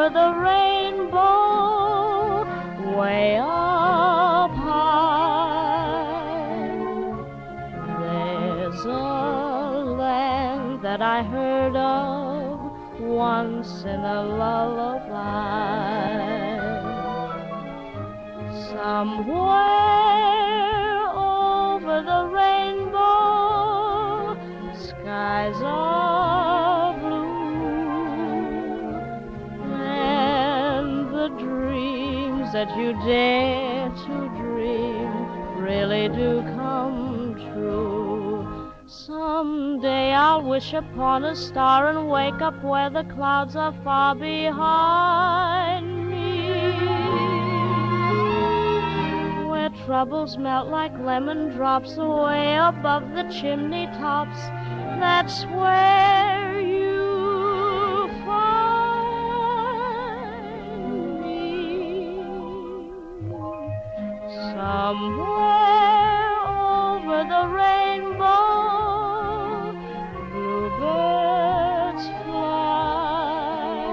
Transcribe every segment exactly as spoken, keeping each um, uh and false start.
over the rainbow, way up high. There's a land that I heard of once in a lullaby. Somewhere over the rainbow, skies are blue, and the dreams that you dare to dream really do come true. Someday I'll wish upon a star and wake up where the clouds are far behind me, where troubles melt like lemon drops away above the chimney tops. That's where you find me. Somewhere over the rainbow, bluebirds fly,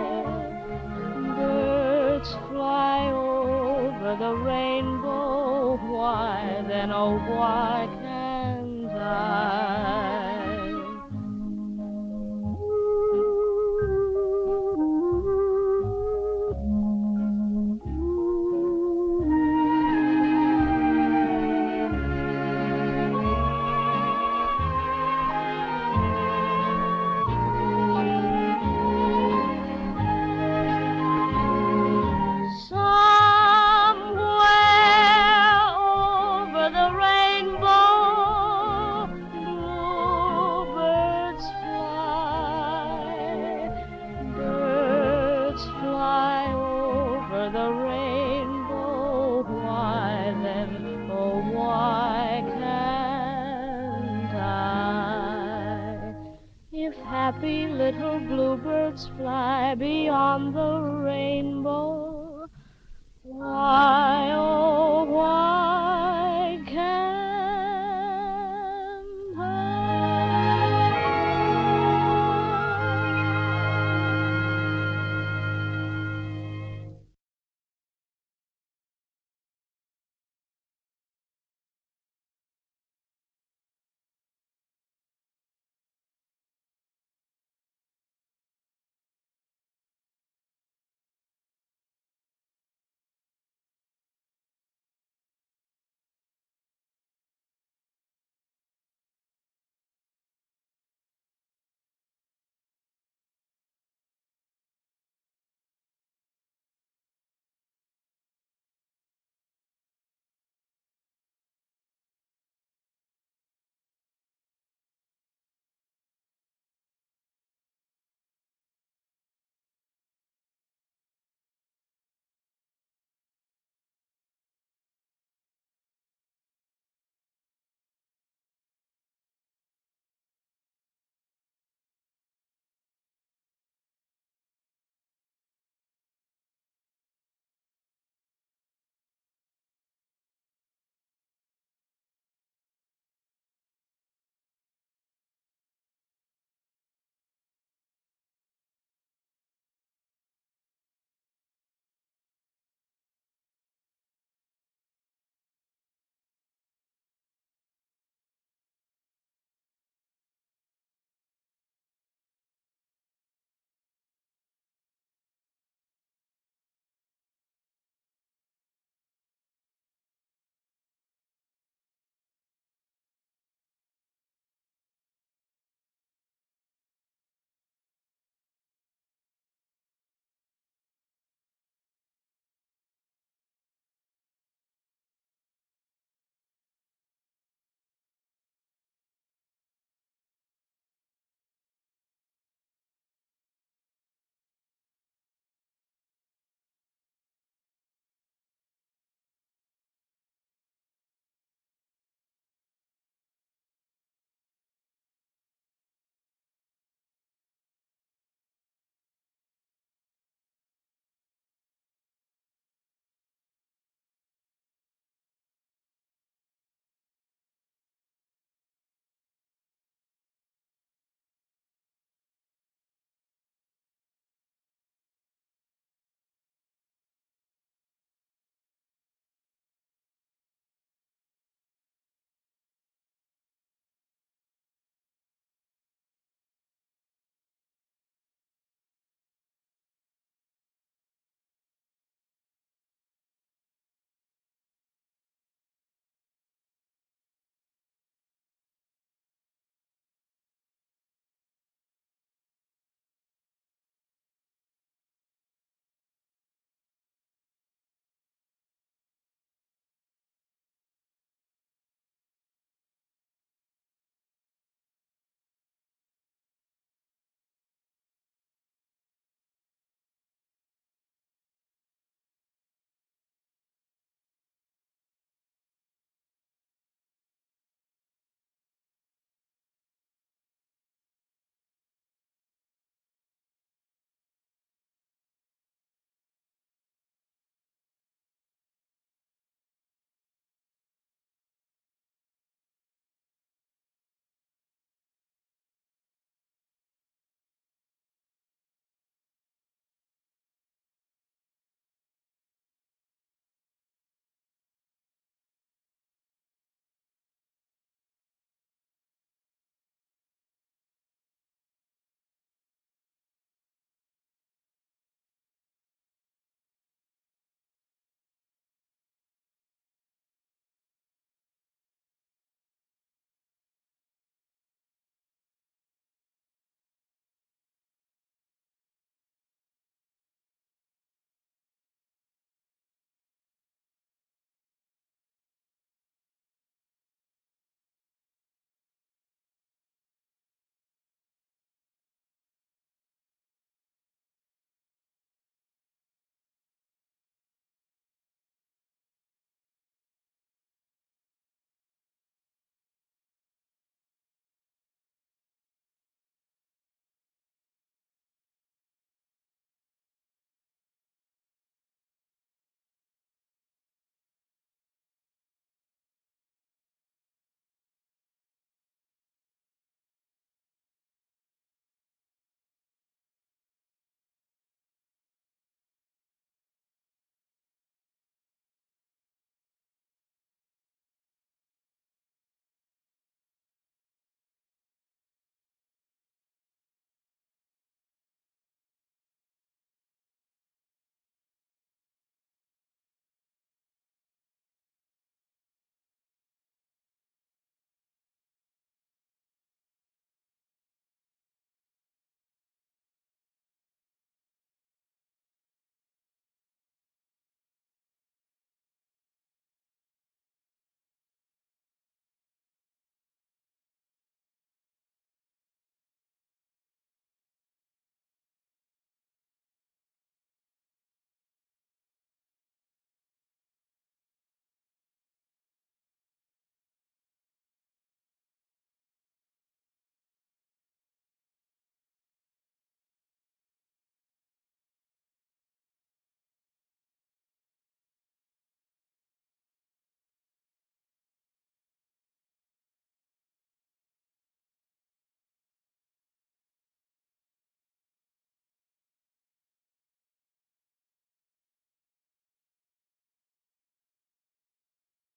birds fly over the rainbow. Why then, oh why can't I? The rainbow, why then, oh why can't I? If happy little bluebirds fly beyond the rainbow, why, oh why